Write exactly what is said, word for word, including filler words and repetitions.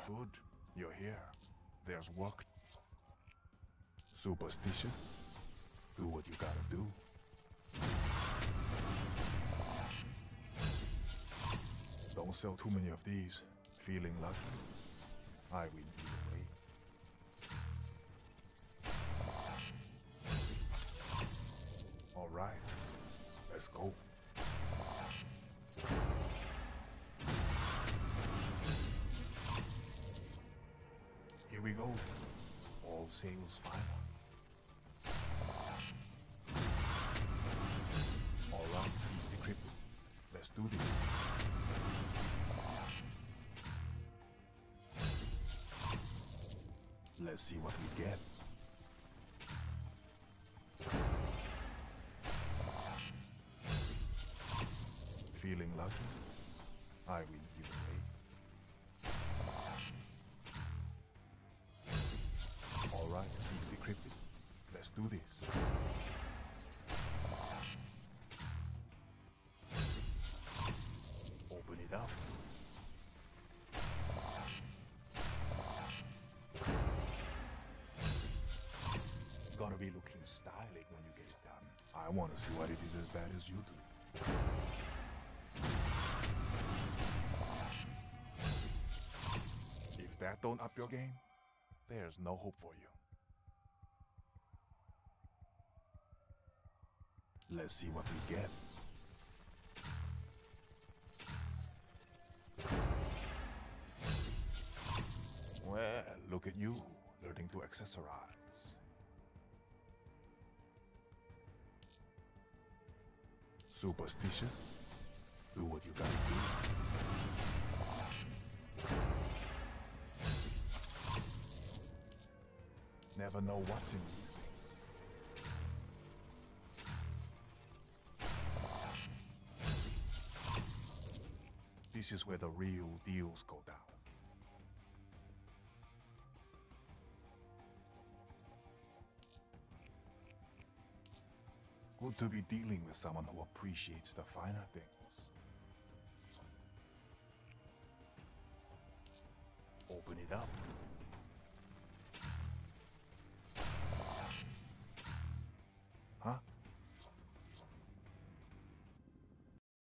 Good. You're here. There's work. Superstitious? Do what you gotta do. Don't sell too many of these. Feeling lucky? I win either way. All right, let's go. Here we go. All sails final. All right, decrypted. Let's do this. Let's see what we get. Feeling lucky? I win either way. Alright, he's decrypted. Let's do this. Open it up. Gotta be looking stylish when you get it done. I wanna see what it is as bad as you do. If that don't up your game, there's no hope for you. Let's see what we get. Well, look at you, learning to accessorize. Superstitious? Do what you gotta do. Never know what's in these things. This is where the real deals go down. Good to be dealing with someone who appreciates the finer things. Open it up.